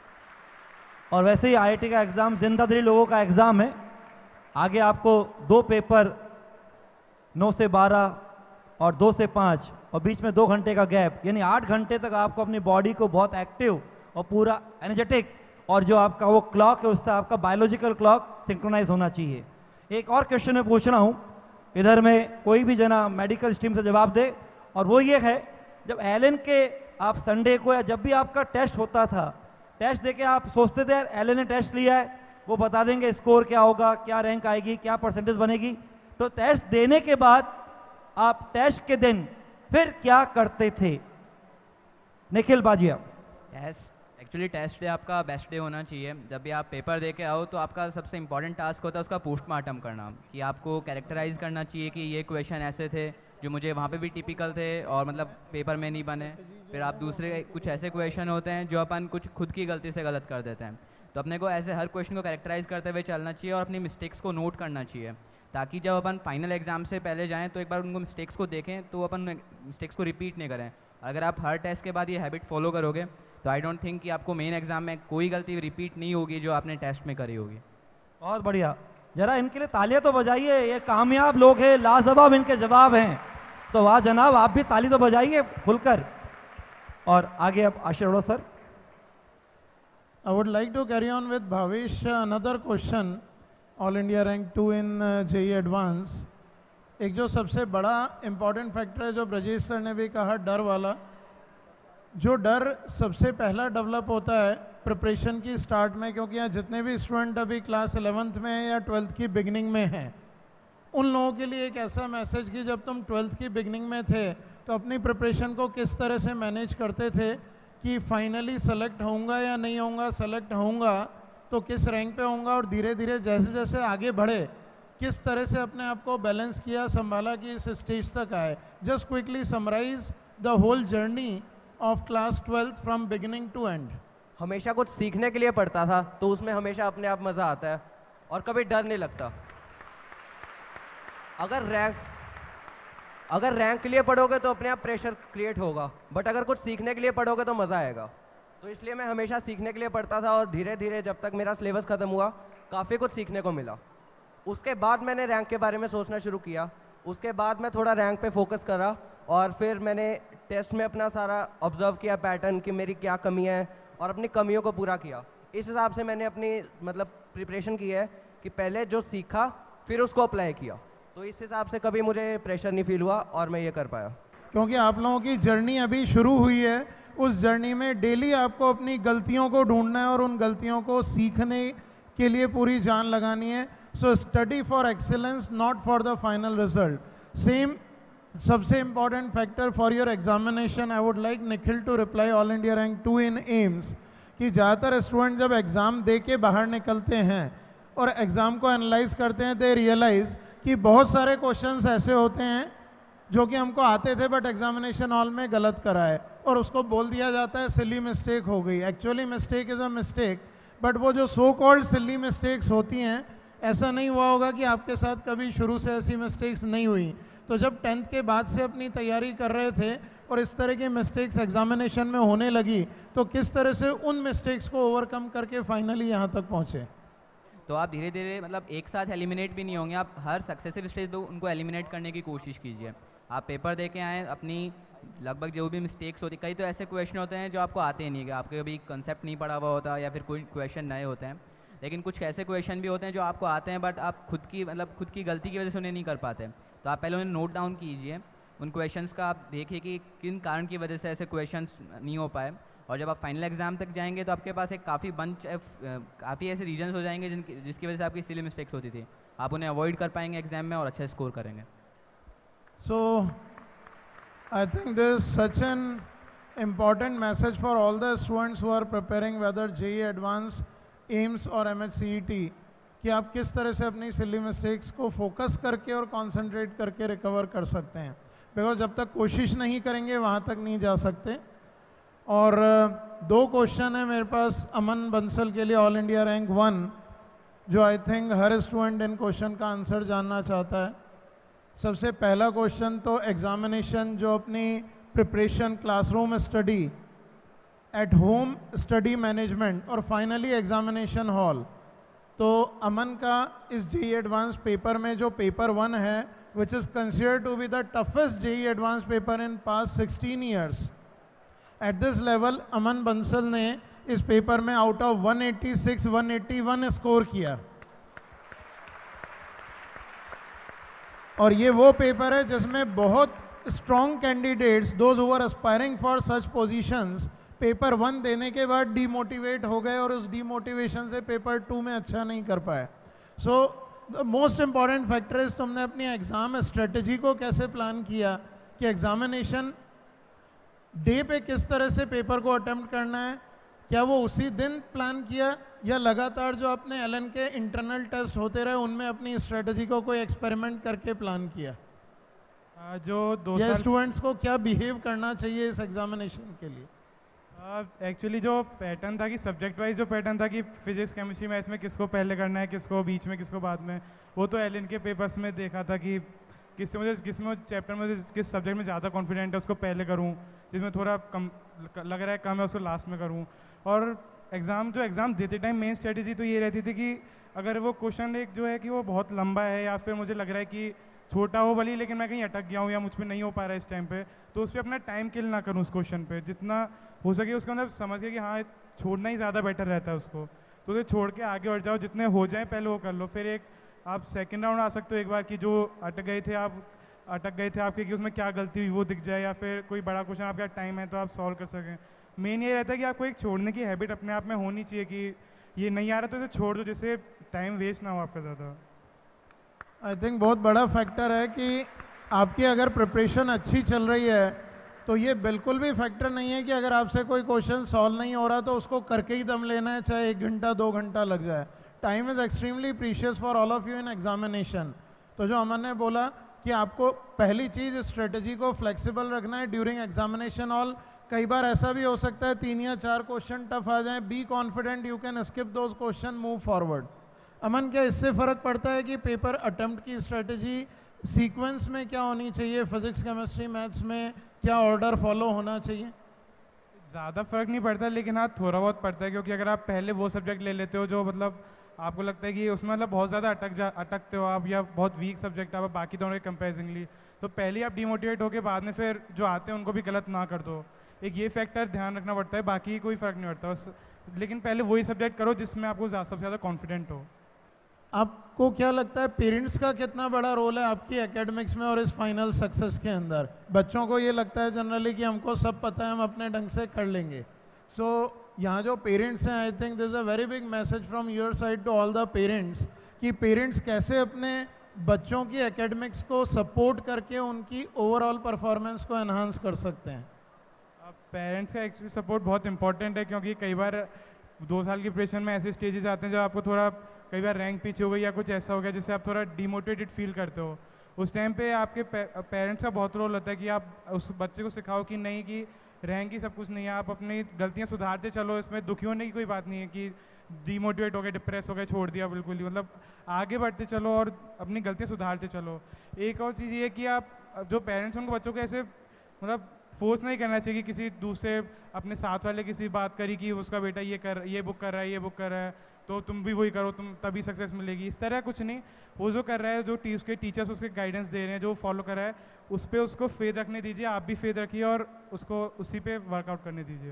और वैसे ही आईआईटी का एग्ज़ाम जिंदादिली लोगों का एग्ज़ाम है, आगे आपको दो पेपर नौ से बारह और दो से पाँच और बीच में दो घंटे का गैप, यानी आठ घंटे तक आपको अपनी बॉडी को बहुत एक्टिव और पूरा एनर्जेटिक, और जो आपका वो क्लॉक है उससे आपका बायोलॉजिकल क्लॉक सिंक्रोनाइज होना चाहिए। एक और क्वेश्चन मैं पूछ रहा हूँ, इधर में कोई भी जना मेडिकल स्ट्रीम से जवाब दे, और वो ये है जब एलन के आप संडे को या जब भी आपका टेस्ट होता था, टेस्ट देके आप सोचते थे यार एलन ने टेस्ट लिया है, वो बता देंगे स्कोर क्या होगा, क्या रैंक आएगी, क्या परसेंटेज बनेगी, तो टेस्ट देने के बाद आप टेस्ट के दिन फिर क्या करते थे? Nikhil Bajiya.
Test actually test day आपका बेस्ट डे होना चाहिए। जब भी आप पेपर दे के आओ तो आपका सबसे इंपॉर्टेंट टास्क होता है उसका पोस्टमार्टम करना, कि आपको कैरेक्टराइज करना चाहिए कि ये क्वेश्चन ऐसे थे जो मुझे वहाँ पे भी टिपिकल थे और मतलब पेपर में नहीं बने, फिर आप दूसरे कुछ ऐसे क्वेश्चन होते हैं जो अपन कुछ खुद की गलती से गलत कर देते हैं, तो अपने को ऐसे हर क्वेश्चन को कैरेक्टराइज करते हुए चलना चाहिए और अपनी मिस्टेक्स को नोट करना चाहिए, ताकि जब अपन फाइनल एग्जाम से पहले जाएँ तो एक बार उनको मिस्टेक्स को देखें तो अपन मिस्टेक्स को रिपीट नहीं करें। अगर आप हर टेस्ट के बाद ये हैबिट फॉलो करोगे तो आई डोंट थिंक कि आपको मेन एग्जाम में कोई गलती रिपीट नहीं होगी जो आपने टेस्ट में करी होगी।
बहुत बढ़िया, जरा इनके लिए तालियां तो बजाइए, ये कामयाब लोग हैं, लाजवाब इनके जवाब हैं, तो वाह जनाब आप भी ताली तो बजाइए खुलकर। और आगे अब Ashirwad sir.
I would like to carry on with Bhavish. Uh, another question, All India rank two in uh, J E E Advance. एक जो सबसे बड़ा इम्पॉर्टेंट फैक्टर है जो ब्रजेश सर ने भी कहा, डर वाला, जो डर सबसे पहला डेवलप होता है प्रिपरेशन की स्टार्ट में, क्योंकि यहाँ जितने भी स्टूडेंट अभी क्लास इलेवेंथ में या ट्वेल्थ की बिगनिंग में हैं, उन लोगों के लिए एक ऐसा मैसेज कि जब तुम ट्वेल्थ की बिगनिंग में थे तो अपनी प्रिपरेशन को किस तरह से मैनेज करते थे कि फाइनली सेलेक्ट होऊंगा या नहीं होऊंगा, सेलेक्ट होऊंगा तो किस रैंक पे होऊंगा, और धीरे धीरे जैसे जैसे आगे बढ़े किस तरह से अपने आप को बैलेंस किया, संभाला कि इस स्टेज तक आए। Just quickly summarise the whole journey of class twelfth from beginning to end.
हमेशा कुछ सीखने के लिए पढ़ता था तो उसमें हमेशा अपने आप मज़ा आता है और कभी डर नहीं लगता। अगर रैंक अगर रैंक के लिए पढ़ोगे तो अपने आप प्रेशर क्रिएट होगा, बट अगर कुछ सीखने के लिए पढ़ोगे तो मज़ा आएगा। तो इसलिए मैं हमेशा सीखने के लिए पढ़ता था और धीरे धीरे जब तक मेरा सिलेबस ख़त्म हुआ काफ़ी कुछ सीखने को मिला। उसके बाद मैंने रैंक के बारे में सोचना शुरू किया, उसके बाद मैं थोड़ा रैंक पे फोकस करा और फिर मैंने टेस्ट में अपना सारा ऑब्जर्व किया पैटर्न कि मेरी क्या कमियाँ हैं और अपनी कमियों को पूरा किया। इस हिसाब से मैंने अपनी मतलब प्रिपरेशन की है कि पहले जो सीखा फिर उसको अप्लाई किया, तो इस हिसाब से कभी मुझे प्रेशर नहीं फील हुआ और मैं ये कर पाया।
क्योंकि आप लोगों की जर्नी अभी शुरू हुई है, उस जर्नी में डेली आपको अपनी गलतियों को ढूंढना है और उन गलतियों को सीखने के लिए पूरी जान लगानी है। So study for excellence, not for the final result. Same सबसे important factor for your examination, I would like Nikhil to reply all India rank two in AIIMS, कि ज़्यादातर स्टूडेंट जब एग्ज़ाम दे के बाहर निकलते हैं और एग्ज़ाम को एनालाइज करते हैं, दे रियलाइज़ कि बहुत सारे क्वेश्चंस ऐसे होते हैं जो कि हमको आते थे बट एग्जामिनेशन हॉल में गलत कराए, और उसको बोल दिया जाता है सिली मिस्टेक हो गई। Actually mistake is a mistake, but वो जो सो कॉल्ड सिली मिस्टेक्स होती हैं, ऐसा नहीं हुआ होगा कि आपके साथ कभी शुरू से ऐसी मिस्टेक्स नहीं हुई। तो जब टेंथ के बाद से अपनी तैयारी कर रहे थे और इस तरह की मिस्टेक्स एग्जामिनेशन में होने लगी, तो किस तरह से उन मिस्टेक्स को ओवरकम करके फाइनली यहाँ तक पहुँचे?
तो आप धीरे धीरे मतलब एक साथ एलिमिनेट भी नहीं होंगे, आप हर सक्सेसिव स्टेज पे उनको एलिमिनेट करने की कोशिश कीजिए। आप पेपर दे के आएँ, अपनी लगभग जो भी मिस्टेक्स होती, कई तो ऐसे क्वेश्चन होते हैं जो आपको आते ही नहीं है, आपके कभी कंसेप्ट नहीं पढ़ा हुआ होता या फिर कोई क्वेश्चन नए होते हैं, लेकिन कुछ ऐसे क्वेश्चन भी होते हैं जो आपको आते हैं बट आप खुद की मतलब खुद की गलती की वजह से उन्हें नहीं कर पाते। तो आप पहले उन्हें नोट डाउन कीजिए, उन क्वेश्चंस का आप देखिए कि किन कारण की वजह से ऐसे क्वेश्चंस नहीं हो पाए, और जब आप फाइनल एग्जाम तक जाएंगे तो आपके पास एक काफ़ी बंच काफ़ी ऐसे रीजन्स हो जाएंगे जिनकी जिसकी वजह से आपकी सिली मिस्टेक्स होती थी, आप उन्हें अवॉइड कर पाएंगे एग्जाम में और अच्छा स्कोर करेंगे।
So I think this such an important message for all the students who are preparing whether JEE advance, AIIMS और M H C E T, कि आप किस तरह से अपनी सिली मिस्टेक्स को फोकस करके और कंसंट्रेट करके रिकवर कर सकते हैं, बिकॉज जब तक कोशिश नहीं करेंगे वहाँ तक नहीं जा सकते। और दो क्वेश्चन है मेरे पास अमन बंसल के लिए, ऑल इंडिया रैंक वन, जो आई थिंक हर स्टूडेंट इन क्वेश्चन का आंसर जानना चाहता है। सबसे पहला क्वेश्चन तो एग्जामिनेशन, जो अपनी preparation, classroom study, at home study management और फाइनली एग्जामिनेशन हॉल। तो अमन का इस जेईई एडवांस पेपर में जो पेपर वन है, which is considered to be the toughest JEE advance paper in past sixteen years, at this level Aman Bansal ने इस पेपर में out of one eighty six one eighty one score किया। और ये वो पेपर है जिसमें बहुत strong candidates, those who are aspiring for such positions, paper one देने के बाद डीमोटिवेट हो गए और उस डीमोटिवेशन से पेपर टू में अच्छा नहीं कर पाए। So the most important factor is तुमने अपनी एग्ज़ाम स्ट्रेटजी को कैसे प्लान किया, कि एग्जामिनेशन डे पे किस तरह से पेपर को अटेम्प्ट करना है, क्या वो उसी दिन प्लान किया या लगातार जो अपने एल एन के इंटरनल टेस्ट होते रहे उनमें अपनी स्ट्रेटजी को कोई एक्सपेरिमेंट करके प्लान किया?
जो दो
या स्टूडेंट्स को क्या बिहेव करना चाहिए इस एग्जामिनेशन के लिए?
एक्चुअली uh, जो पैटर्न था कि सब्जेक्ट वाइज जो पैटर्न था कि फिजिक्स, केमिस्ट्री, मैथ्स में किसको पहले करना है, किसको बीच में, किसको बाद में, वो तो एल एन के पेपर्स में देखा था कि किस मुझे किस में चैप्टर में किस सब्जेक्ट में ज़्यादा कॉन्फिडेंट है उसको पहले करूँ, जिसमें थोड़ा कम लग रहा है कम है उसको लास्ट में करूँ। और एग्ज़ाम जो एग्ज़ाम देते टाइम मेन स्ट्रेटजी तो ये रहती थी कि अगर वो क्वेश्चन एक जो है कि वो बहुत लंबा है या फिर मुझे लग रहा है कि छोटा हो भली लेकिन मैं कहीं अटक गया हूँ या मुझ पर नहीं हो पा रहा है इस टाइम पे, तो उस पर अपना टाइम किल ना करूँ उस क्वेश्चन पे, जितना हो सके उसका मतलब समझ के कि हाँ छोड़ना ही ज़्यादा बेटर रहता है उसको, तो उसे छोड़ के आगे बढ़ जाओ, जितने हो जाए पहले वो कर लो, फिर एक आप सेकंड राउंड आ सकते हो एक बार कि जो अटक गए थे आप अटक गए थे आपके कि उसमें क्या गलती हुई वो दिख जाए, या फिर कोई बड़ा क्वेश्चन आपके टाइम है तो आप सॉल्व कर सकें। मेन ये रहता है कि आपको एक छोड़ने की हैबिट अपने आप में होनी चाहिए कि ये नहीं आ रहा तो इसे छोड़ दो, जिससे टाइम वेस्ट ना हो आपका ज़्यादा।
आई थिंक बहुत बड़ा फैक्टर है कि आपकी अगर प्रिपरेशन अच्छी चल रही है तो ये बिल्कुल भी फैक्टर नहीं है कि अगर आपसे कोई क्वेश्चन सॉल्व नहीं हो रहा तो उसको करके ही दम लेना है, चाहे एक घंटा दो घंटा लग जाए। Time is extremely precious for all of you in examination. तो जो अमन ने बोला कि आपको पहली चीज़ स्ट्रेटजी को फ्लेक्सिबल रखना है ड्यूरिंग एग्जामिनेशन हॉल। कई बार ऐसा भी हो सकता है तीन या चार क्वेश्चन टफ आ जाएं, be confident, you can skip those question, move forward. Aman, क्या इससे फ़र्क पड़ता है कि पेपर अटेम्प्ट की स्ट्रेटजी सीक्वेंस में क्या होनी चाहिए, फिजिक्स, केमिस्ट्री, मैथ्स में क्या ऑर्डर फॉलो होना चाहिए?
ज़्यादा फ़र्क नहीं पड़ता, लेकिन हाँ थोड़ा बहुत पड़ता है, क्योंकि अगर आप पहले वो सब्जेक्ट ले लेते हो जो मतलब आपको लगता है कि उसमें मतलब बहुत ज़्यादा अटक जा अटकते हो आप, या बहुत वीक सब्जेक्ट आप बाकी दोनों के कंपेरिजनली, तो पहले आप डिमोटिवेट होकर बाद में फिर जो आते हैं उनको भी गलत ना कर दो। एक ये फैक्टर ध्यान रखना पड़ता है, बाकी कोई फ़र्क नहीं पड़ता बस, लेकिन पहले वही सब्जेक्ट करो जिसमें आपको सबसे ज़्यादा कॉन्फिडेंट हो।
आपको क्या लगता है पेरेंट्स का कितना बड़ा रोल है आपकी एकेडमिक्स में और इस फाइनल सक्सेस के अंदर? बच्चों को ये लगता है जनरली कि हमको सब पता है, हम अपने ढंग से कर लेंगे। सो so, यहाँ जो पेरेंट्स हैं, I think this a very big message from your side to all the parents कि पेरेंट्स कैसे अपने बच्चों की एकेडमिक्स को सपोर्ट करके उनकी ओवरऑल परफॉर्मेंस को एनहांस कर सकते हैं?
पेरेंट्स का एक्चुअली सपोर्ट बहुत इंपॉर्टेंट है, क्योंकि कई बार दो साल की प्रिपरेशन में ऐसे स्टेजेस आते हैं जब आपको थोड़ा कई बार रैंक पीछे हो गई या कुछ ऐसा हो गया जिससे आप थोड़ा डिमोटिवेटेड फील करते हो। उस टाइम पे आपके पेरेंट्स का बहुत रोल होता है कि आप उस बच्चे को सिखाओ कि नहीं कि रैंक ही सब कुछ नहीं है, आप अपनी गलतियाँ सुधारते चलो, इसमें दुखी होने की कोई बात नहीं है कि डीमोटिवेट हो गए, डिप्रेस हो गए, छोड़ दिया बिल्कुल ही, मतलब आगे बढ़ते चलो और अपनी गलतियाँ सुधारते चलो। एक और चीज़ ये कि आप जो पेरेंट्स हैं उनको बच्चों को ऐसे मतलब फोर्स नहीं करना चाहिए कि किसी दूसरे अपने साथ वाले किसी बात करी कि उसका बेटा ये कर ये बुक कर रहा है ये बुक कर रहा है तो तुम भी वही करो, तुम तभी सक्सेस मिलेगी, इस तरह कुछ नहीं। वो जो कर रहा है, जो टी उसके टीचर्स उसके गाइडेंस दे रहे हैं, जो फॉलो कर रहा है, उस पर उसको फेथ रखने दीजिए, आप भी फेथ रखिए और उसको उसी पे वर्कआउट करने दीजिए।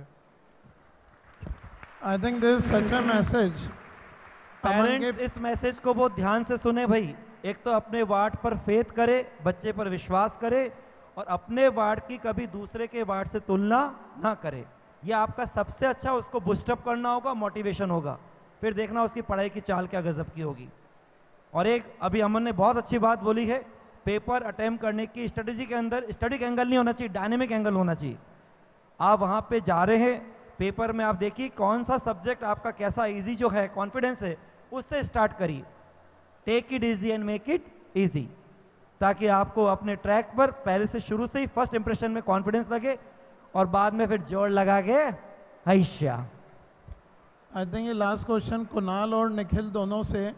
I think this is such a message.
Parents इस मैसेज को बहुत ध्यान से सुने भाई। एक तो अपने वार्ड पर फेथ करे, बच्चे पर विश्वास करे और अपने वार्ड की कभी दूसरे के वार्ड से तुलना ना करे। ये आपका सबसे अच्छा उसको बूस्टअप करना होगा, मोटिवेशन होगा, फिर देखना उसकी पढ़ाई की चाल क्या गजब की होगी। और एक अभी अमन ने बहुत अच्छी बात बोली है, पेपर अटेम्प्ट करने की स्ट्रेटेजी के अंदर स्टैटिक एंगल नहीं होना चाहिए, डायनेमिक एंगल होना चाहिए। आप वहाँ पे जा रहे हैं, पेपर में आप देखिए कौन सा सब्जेक्ट आपका कैसा इजी जो है, कॉन्फिडेंस है, उससे स्टार्ट करिए। Take it easy and make it easy, ताकि आपको अपने ट्रैक पर पहले से शुरू से ही फर्स्ट इंप्रेशन में कॉन्फिडेंस लगे और बाद में फिर जोर लगा के हैशा।
आई थिंक ये लास्ट क्वेश्चन कुणाल और निखिल दोनों से।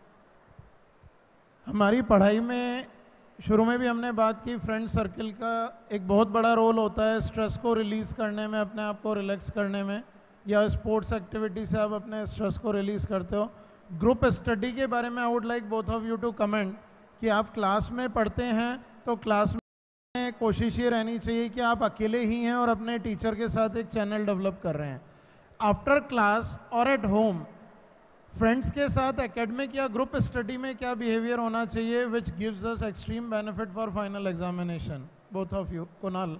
हमारी पढ़ाई में शुरू में भी हमने बात की, फ्रेंड सर्कल का एक बहुत बड़ा रोल होता है स्ट्रेस को रिलीज़ करने में, अपने आप को रिलैक्स करने में, या स्पोर्ट्स एक्टिविटी से आप अपने स्ट्रेस को रिलीज़ करते हो। ग्रुप स्टडी के बारे में I would like both of you to comment कि आप क्लास में पढ़ते हैं तो क्लास में कोशिश ये रहनी चाहिए कि आप अकेले ही हैं और अपने टीचर के साथ एक चैनल डेवलप कर रहे हैं। आफ्टर क्लास और एट होम फ्रेंड्स के साथ एकेडमिक या ग्रुप स्टडी में क्या बिहेवियर होना चाहिए which gives us extreme benefit for final examination? Both of you. Kunal.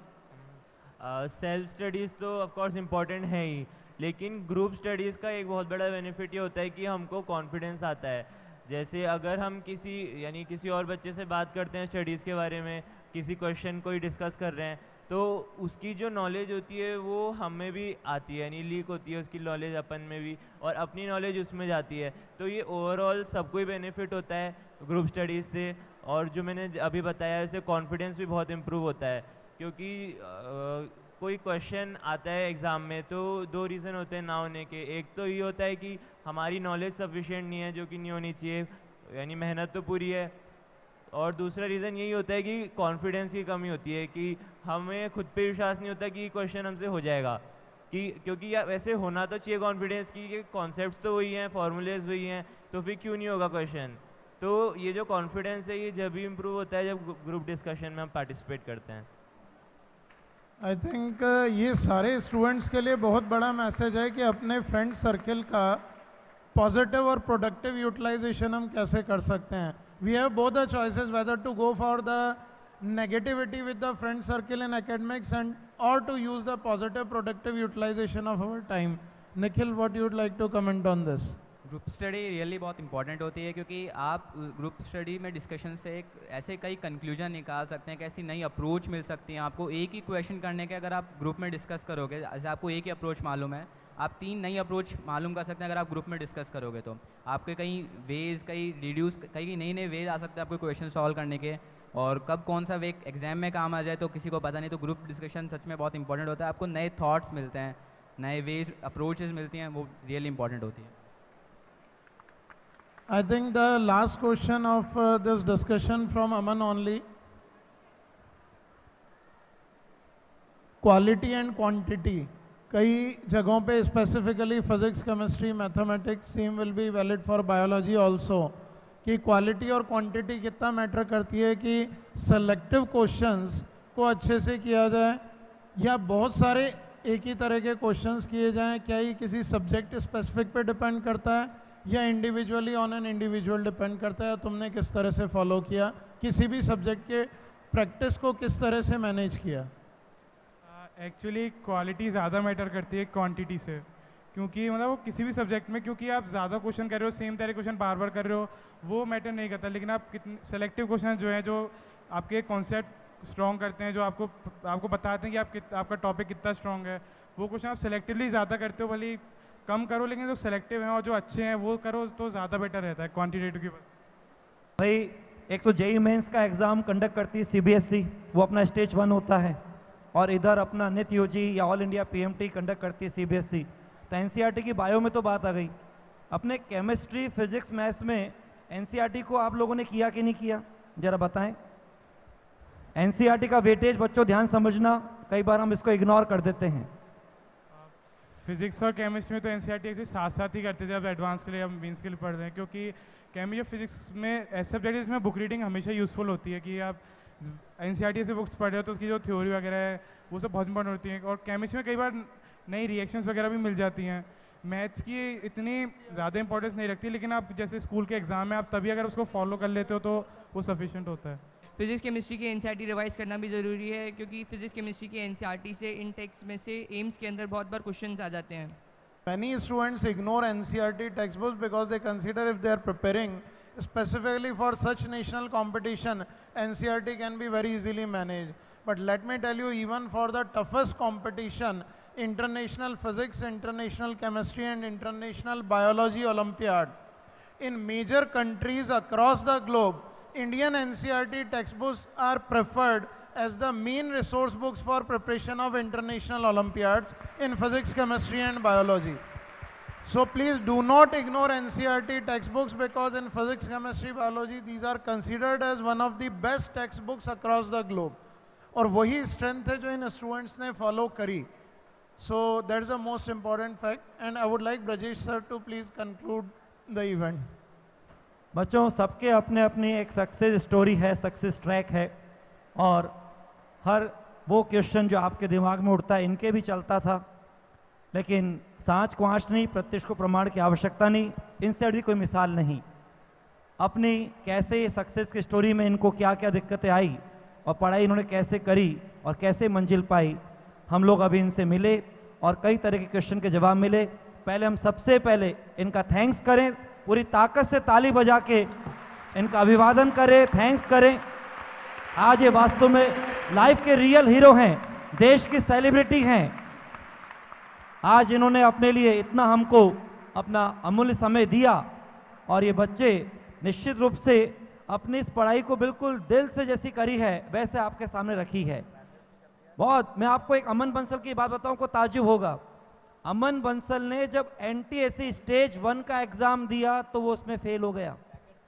Self studies तो ऑफ कोर्स इम्पॉर्टेंट है ही, लेकिन ग्रुप स्टडीज़ का एक बहुत बड़ा बेनिफिट ये होता है कि हमको कॉन्फिडेंस आता है। जैसे अगर हम किसी यानी किसी और बच्चे से बात करते हैं स्टडीज़ के बारे में, किसी क्वेश्चन को ही डिस्कस कर रहे हैं, तो उसकी जो नॉलेज होती है वो हमें भी आती है, यानी लीक होती है उसकी नॉलेज अपन में भी, और अपनी नॉलेज उसमें जाती है। तो ये ओवरऑल सबको ही बेनिफिट होता है ग्रुप स्टडीज़ से। और जो मैंने अभी बताया, इससे कॉन्फिडेंस भी बहुत इम्प्रूव होता है, क्योंकि आ, कोई क्वेश्चन आता है एग्ज़ाम में तो दो रीज़न होते हैं ना होने के। एक तो ये होता है कि हमारी नॉलेज सफिशिएंट नहीं है, जो कि नहीं होनी चाहिए, यानी मेहनत तो पूरी है, और दूसरा रीज़न यही होता है कि कॉन्फिडेंस की कमी होती है, कि हमें खुद पे विश्वास नहीं होता कि क्वेश्चन हमसे हो जाएगा, कि क्योंकि या वैसे होना तो चाहिए कॉन्फिडेंस की कि कॉन्सेप्ट्स तो वही हैं, फार्मूलेज वही हैं, तो फिर क्यों नहीं होगा क्वेश्चन। तो ये जो कॉन्फिडेंस है ये जब भी इम्प्रूव होता है जब ग्रुप डिस्कशन में हम पार्टिसिपेट करते हैं।
आई थिंक uh, ये सारे स्टूडेंट्स के लिए बहुत बड़ा मैसेज है कि अपने फ्रेंड सर्कल का पॉजिटिव और प्रोडक्टिव यूटिलाइजेशन हम कैसे कर सकते हैं। We have both the choices whether to go for the negativity with the friend circle in academics and और to use the positive productive utilization of our time. Nikhil, what you would like to comment on this?
Group study really बहुत इंपॉर्टेंट होती है, क्योंकि आप ग्रुप स्टडी में डिस्कशन से एक ऐसे कई कंक्लूजन निकाल सकते हैं, कैसी नई अप्रोच मिल सकती है आपको। एक ही क्वेश्चन करने के अगर आप ग्रुप में डिस्कस करोगे, जैसे आपको एक ही अप्रोच मालूम है, आप तीन नई अप्रोच मालूम कर सकते हैं अगर आप ग्रुप में डिस्कस करोगे। तो आपके कई वेज, कई रिड्यूस, कई नए नए वेज आ सकते हैं आपको क्वेश्चन सॉल्व करने के, और कब कौन सा वे एग्जाम में काम आ जाए तो किसी को पता नहीं। तो ग्रुप डिस्कशन सच में बहुत इंपॉर्टेंट होता है, आपको नए थाट्स मिलते हैं, नए वेज, अप्रोचेज मिलती हैं, वो रियली इंपॉर्टेंट होती है।
I think the last question of uh, this discussion from Aman only. Quality and quantity. कई जगहों पे specifically physics, chemistry, mathematics same will be valid for biology also. कि quality और quantity कितना मैटर करती है कि selective questions को अच्छे से किया जाए, या बहुत सारे एक ही तरह के questions किए जाएं। क्या ये किसी subject specific पे डिपेंड करता है या individually on an individual depend करता है? तुमने किस तरह से फॉलो किया, किसी भी सब्जेक्ट के प्रैक्टिस को किस तरह से मैनेज किया?
एक्चुअली क्वालिटी ज़्यादा मैटर करती है क्वांटिटी से, क्योंकि मतलब वो किसी भी सब्जेक्ट में, क्योंकि आप ज़्यादा क्वेश्चन कर रहे हो, सेम तरह क्वेश्चन बार बार कर रहे हो, वो मैटर नहीं करता। लेकिन आप कितने सेलेक्टिव क्वेश्चन जो हैं, जो आपके कॉन्सेप्ट स्ट्रॉन्ग करते हैं, जो आपको आपको बताते हैं कि आप कित, आपका टॉपिक कितना स्ट्रॉन्ग है, वो क्वेश्चन आप सेलेक्टिवली ज़्यादा करते हो। भले कम करो, लेकिन जो सेलेक्टिव हैं और जो अच्छे हैं वो करो तो ज़्यादा बेटर रहता है क्वान्टिटेटिव की बात।
भाई एक तो जेई मेंस का एग्ज़ाम कंडक्ट करती है सीबीएसई, वो अपना स्टेज वन होता है, और इधर अपना नित यूजी या ऑल इंडिया पीएमटी कंडक्ट करती है सीबीएसई। तो एनसीईआरटी की बायो में तो बात आ गई, अपने केमिस्ट्री फिजिक्स मैथ्स में एनसीईआरटी को आप लोगों ने किया कि नहीं किया, जरा बताएं। एनसीईआरटी का वेटेज बच्चों ध्यान समझना, कई बार हम इसको इग्नोर कर देते हैं।
फिजिक्स और केमिस्ट्री में तो एनसीईआरटी एक्चुअली साथ साथ ही करते थे, अब एडवांस के लिए हम मेंस के लिए पढ़ रहे हैं, क्योंकि केमिस्ट्री और फिजिक्स में ऐसे सब्जेक्ट है जिसमें बुक रीडिंग हमेशा यूज़फुल होती है कि आप एनसीईआरटी से बुक्स पढ़ रहे हो तो उसकी जो थ्योरी वगैरह है वो सब बहुत इंपॉर्टेंट होती है। और केमिस्ट्री में कई बार नई रिएक्शंस वगैरह भी मिल जाती हैं। मैथ्स की इतनी ज़्यादा इंपॉर्टेंस नहीं रखती, लेकिन आप जैसे स्कूल के एग्जाम में आप तभी अगर उसको फॉलो कर लेते हो तो वो सफिशिएंट होता है।
फिजिक्स केमिस्ट्री की एनसीईआरटी रिवाइज करना भी ज़रूरी है, क्योंकि फिजिक्स केमिस्ट्री की एनसीईआरटी से इन टेक्स्ट में से एम्स के अंदर बहुत बार क्वेश्चंस आ जाते हैं।
Many students ignore N C R T textbooks because they consider if they are preparing specifically for such national competition, N C R T can be very easily managed. But let me tell you, even for the toughest competition, international physics, international chemistry and international biology Olympiad, in major countries across the globe, Indian N C R T textbooks are preferred as the main resource books for preparation of international Olympiads in physics, chemistry and biology. So please do not ignore N C R T textbooks, because in physics, chemistry, biology, these are considered as one of the best textbooks across the globe. और वही strength है जो इन students ने follow करी. So that's the most important fact, and I would like Brajesh sir to please conclude the event.
बच्चों सबके अपने अपनी एक सक्सेस स्टोरी है, सक्सेस ट्रैक है, और हर वो क्वेश्चन जो आपके दिमाग में उठता है इनके भी चलता था, लेकिन सांच को आँच नहीं, प्रत्यक्ष को प्रमाण की आवश्यकता नहीं, इनसे अधिक कोई मिसाल नहीं। अपनी कैसे सक्सेस की स्टोरी में इनको क्या क्या दिक्कतें आई और पढ़ाई इन्होंने कैसे करी और कैसे मंजिल पाई, हम लोग अभी इनसे मिले और कई तरह के क्वेश्चन के जवाब मिले। पहले हम सबसे पहले इनका थैंक्स करें, पूरी ताकत से ताली बजा के इनका अभिवादन करें, थैंक्स करें। आज ये वास्तव में लाइफ के रियल हीरो हैं, देश की सेलिब्रिटी हैं। आज इन्होंने अपने लिए इतना हमको अपना अमूल्य समय दिया, और ये बच्चे निश्चित रूप से अपनी इस पढ़ाई को बिल्कुल दिल से जैसी करी है वैसे आपके सामने रखी है। बहुत, मैं आपको एक अमन बंसल की बात बताऊं को ताज्जुब होगा। अमन बंसल ने जब एनटीएससी स्टेज वन का एग्जाम दिया तो वो उसमें फेल हो गया।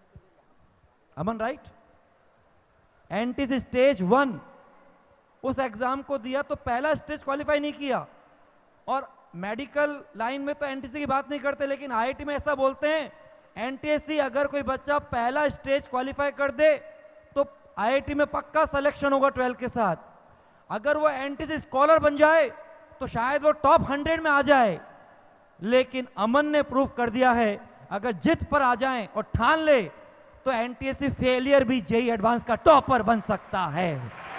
Aman right? NTSC stage one उस एग्जाम को दिया तो पहला स्टेज क्वालिफाई नहीं किया। और मेडिकल लाइन में तो एनटीएससी की बात नहीं करते, लेकिन आईआईटी में ऐसा बोलते हैं, एनटीएससी अगर कोई बच्चा पहला स्टेज क्वालिफाई कर दे तो आईआईटी में पक्का सिलेक्शन होगा ट्वेल्थ के साथ। अगर वो एनटीएससी स्कॉलर बन जाए तो शायद वो टॉप हंड्रेड में आ जाए। लेकिन अमन ने प्रूव कर दिया है, अगर जिद पर आ जाएं और ठान ले तो एनटीएससी फेलियर भी जेई एडवांस का टॉपर बन सकता है।